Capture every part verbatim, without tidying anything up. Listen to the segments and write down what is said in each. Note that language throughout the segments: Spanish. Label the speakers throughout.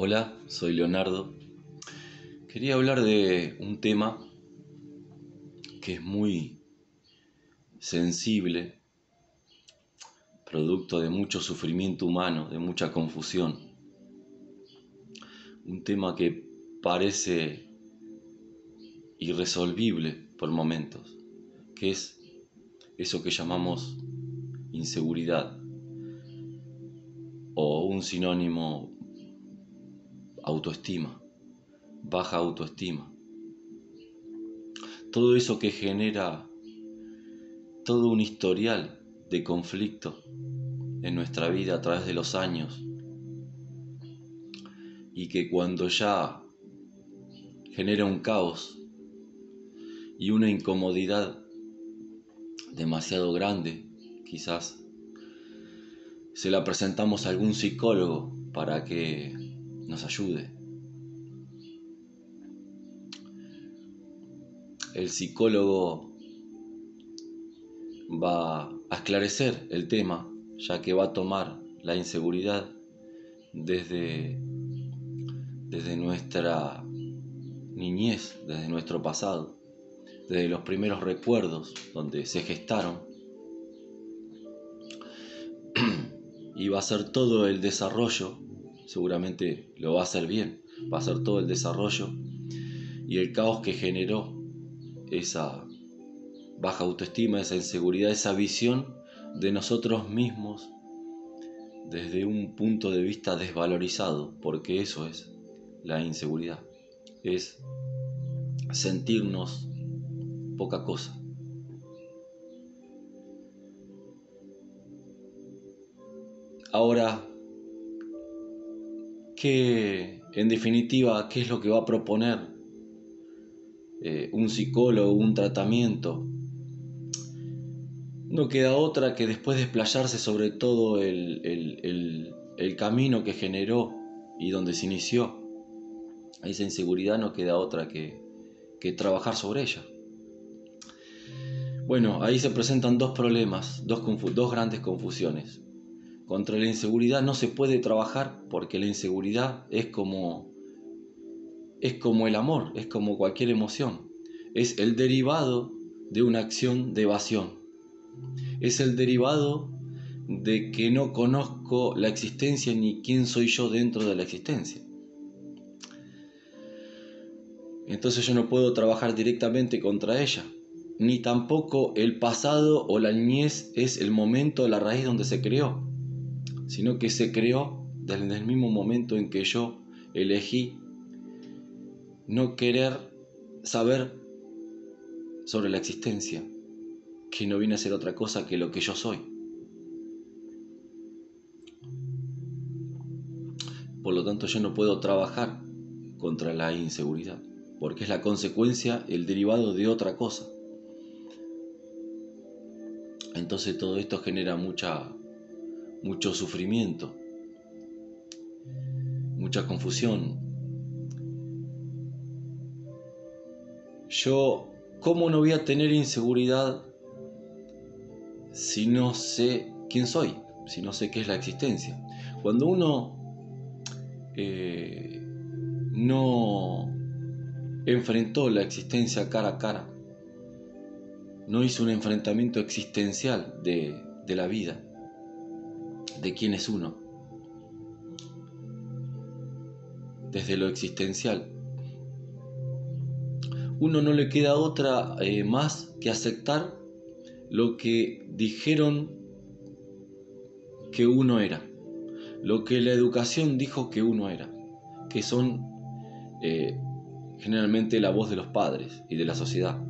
Speaker 1: Hola, soy Leonardo. Quería hablar de un tema que es muy sensible, producto de mucho sufrimiento humano, de mucha confusión. Un tema que parece irresolvible por momentos, que es eso que llamamos inseguridad, o un sinónimo, autoestima, baja autoestima. Todo eso que genera todo un historial de conflicto en nuestra vida a través de los años, y que cuando ya genera un caos y una incomodidad demasiado grande, quizás se la presentamos a algún psicólogo para que nos ayude. El psicólogo va a esclarecer el tema, ya que va a tomar la inseguridad desde, desde nuestra niñez, desde nuestro pasado, desde los primeros recuerdos donde se gestaron, y va a ser todo el desarrollo, seguramente lo va a hacer bien, va a ser todo el desarrollo y el caos que generó esa baja autoestima, esa inseguridad, esa visión de nosotros mismos desde un punto de vista desvalorizado, porque eso es la inseguridad, es sentirnos poca cosa. Ahora, ¿qué, en definitiva, qué es lo que va a proponer eh, un psicólogo, un tratamiento? No queda otra que, después de explayarse sobre todo el, el, el, el camino que generó y donde se inició esa inseguridad, no queda otra que, que trabajar sobre ella. Bueno, ahí se presentan dos problemas, dos, dos grandes confusiones. Contra la inseguridad no se puede trabajar porque la inseguridad es como, es como el amor, es como cualquier emoción. Es el derivado de una acción de evasión. Es el derivado de que no conozco la existencia ni quién soy yo dentro de la existencia. Entonces yo no puedo trabajar directamente contra ella, ni tampoco el pasado o la niñez es el momento, la raíz donde se creó, sino que se creó desde el mismo momento en que yo elegí no querer saber sobre la existencia, que no viene a ser otra cosa que lo que yo soy. Por lo tanto, yo no puedo trabajar contra la inseguridad, porque es la consecuencia, el derivado de otra cosa. Entonces todo esto genera mucha, mucho sufrimiento, mucha confusión. Yo, ¿cómo no voy a tener inseguridad si no sé quién soy? Si no sé qué es la existencia. Cuando uno eh, no enfrentó la existencia cara a cara, no hizo un enfrentamiento existencial de, de la vida, de quién es uno, desde lo existencial, uno no le queda otra eh, más que aceptar lo que dijeron que uno era, lo que la educación dijo que uno era, que son eh, generalmente la voz de los padres y de la sociedad.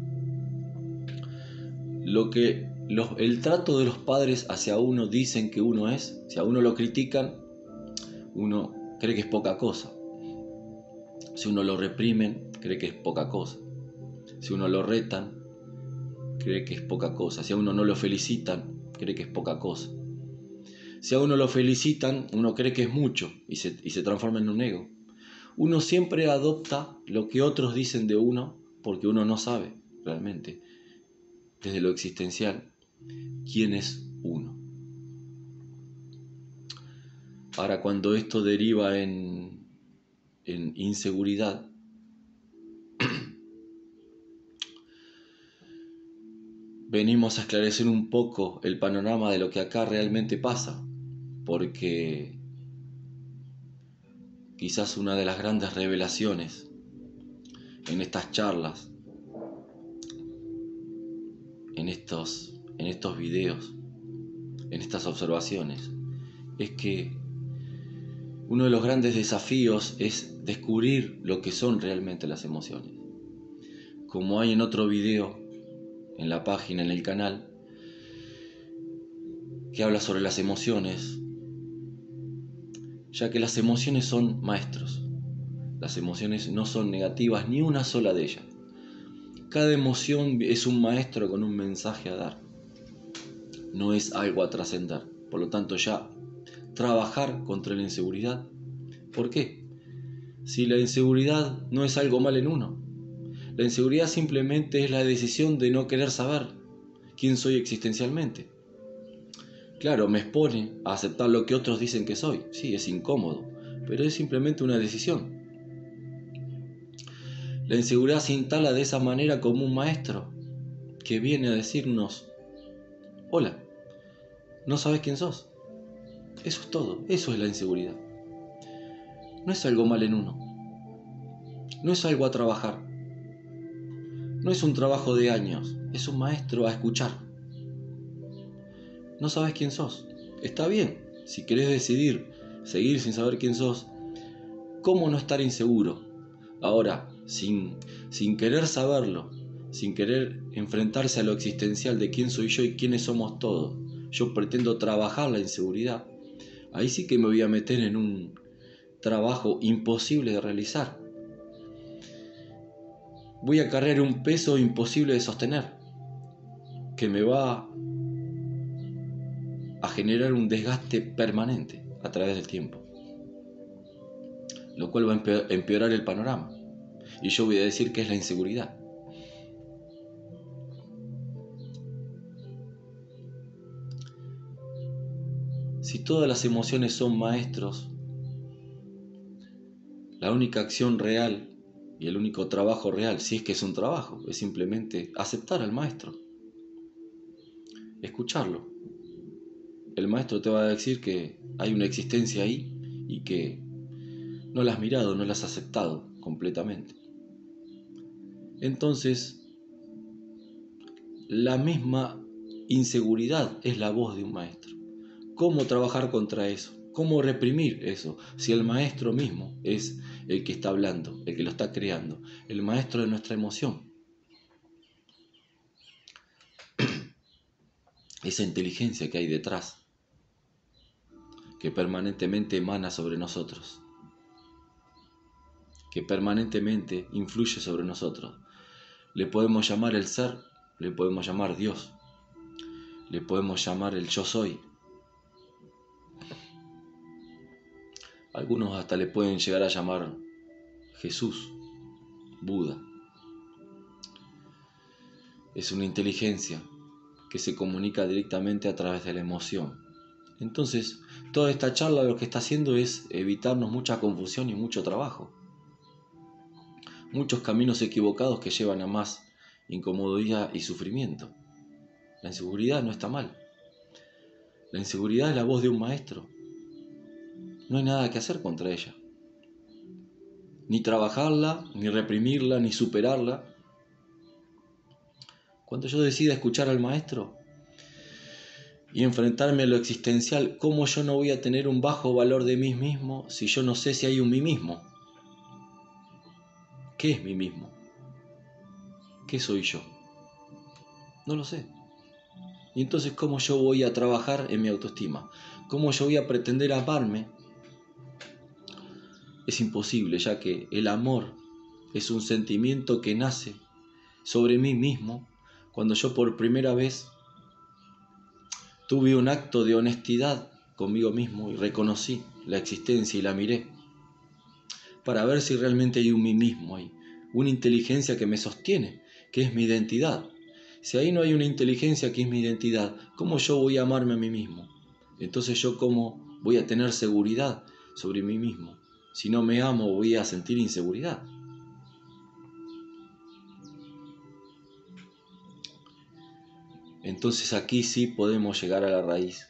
Speaker 1: Lo que los, el trato de los padres hacia uno dicen que uno es, si a uno lo critican, uno cree que es poca cosa. Si uno lo reprimen, cree que es poca cosa. Si uno lo retan, cree que es poca cosa. Si a uno no lo felicitan, cree que es poca cosa. Si a uno lo felicitan, uno cree que es mucho y se, y se transforma en un ego. Uno siempre adopta lo que otros dicen de uno porque uno no sabe realmente, desde lo existencial, quién es uno. Ahora, cuando esto deriva en, en inseguridad, venimos a esclarecer un poco el panorama de lo que acá realmente pasa, porque quizás una de las grandes revelaciones en estas charlas, en estos, en estos videos, en estas observaciones, es que uno de los grandes desafíos es descubrir lo que son realmente las emociones. Como hay en otro video, en la página, en el canal, que habla sobre las emociones, ya que las emociones son maestros. Las emociones no son negativas, ni una sola de ellas. Cada emoción es un maestro con un mensaje a dar. No es algo a trascender. Por lo tanto, ya trabajar contra la inseguridad. ¿Por qué? Si la inseguridad no es algo mal en uno. La inseguridad simplemente es la decisión de no querer saber quién soy existencialmente. Claro, me expone a aceptar lo que otros dicen que soy. Sí, es incómodo, pero es simplemente una decisión. La inseguridad se instala de esa manera como un maestro que viene a decirnos: hola, no sabes quién sos. Eso es todo, eso es la inseguridad. No es algo mal en uno. No es algo a trabajar. No es un trabajo de años, es un maestro a escuchar. No sabes quién sos. Está bien, si querés decidir seguir sin saber quién sos, ¿cómo no estar inseguro? Ahora, sin, sin querer saberlo, sin querer enfrentarse a lo existencial de quién soy yo y quiénes somos todos, yo pretendo trabajar la inseguridad, ahí sí que me voy a meter en un trabajo imposible de realizar. Voy a cargar un peso imposible de sostener, que me va a generar un desgaste permanente a través del tiempo, lo cual va a empeorar el panorama. Y yo voy a decir que es la inseguridad. Si todas las emociones son maestros, la única acción real y el único trabajo real, si es que es un trabajo, es simplemente aceptar al maestro, escucharlo. El maestro te va a decir que hay una existencia ahí y que no la has mirado, no la has aceptado completamente. Entonces, la misma inseguridad es la voz de un maestro. ¿Cómo trabajar contra eso? ¿Cómo reprimir eso? Si el maestro mismo es el que está hablando, el que lo está creando, el maestro de nuestra emoción. Esa inteligencia que hay detrás, que permanentemente emana sobre nosotros, que permanentemente influye sobre nosotros. Le podemos llamar el ser, le podemos llamar Dios, le podemos llamar el yo soy. Algunos hasta le pueden llegar a llamar Jesús, Buda. Es una inteligencia que se comunica directamente a través de la emoción. Entonces, toda esta charla lo que está haciendo es evitarnos mucha confusión y mucho trabajo. Muchos caminos equivocados que llevan a más incomodidad y sufrimiento. La inseguridad no está mal. La inseguridad es la voz de un maestro. No hay nada que hacer contra ella. Ni trabajarla, ni reprimirla, ni superarla. Cuando yo decida escuchar al maestro y enfrentarme a lo existencial, ¿cómo yo no voy a tener un bajo valor de mí mismo si yo no sé si hay un mí mismo? ¿Qué es mí mismo? ¿Qué soy yo? No lo sé. Y entonces, ¿cómo yo voy a trabajar en mi autoestima? ¿Cómo yo voy a pretender amarme? Es imposible, ya que el amor es un sentimiento que nace sobre mí mismo cuando yo por primera vez tuve un acto de honestidad conmigo mismo y reconocí la existencia y la miré para ver si realmente hay un mí mismo ahí, una inteligencia que me sostiene, que es mi identidad. Si ahí no hay una inteligencia que es mi identidad, ¿cómo yo voy a amarme a mí mismo? Entonces yo cómo voy a tener seguridad sobre mí mismo. Si no me amo, voy a sentir inseguridad. Entonces aquí sí podemos llegar a la raíz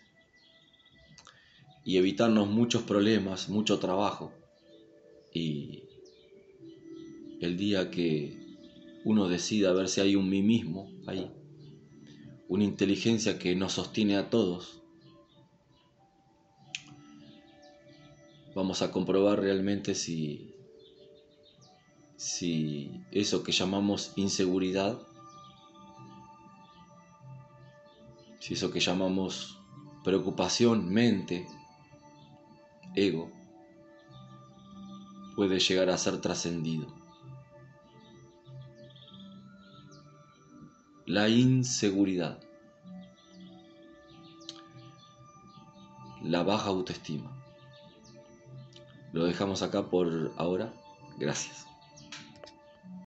Speaker 1: y evitarnos muchos problemas, mucho trabajo. Y el día que uno decida ver si hay un mí mismo ahí, una inteligencia que nos sostiene a todos, vamos a comprobar realmente si, si eso que llamamos inseguridad, si eso que llamamos preocupación, mente, ego, puede llegar a ser trascendido. La inseguridad, la baja autoestima. Lo dejamos acá por ahora. Gracias.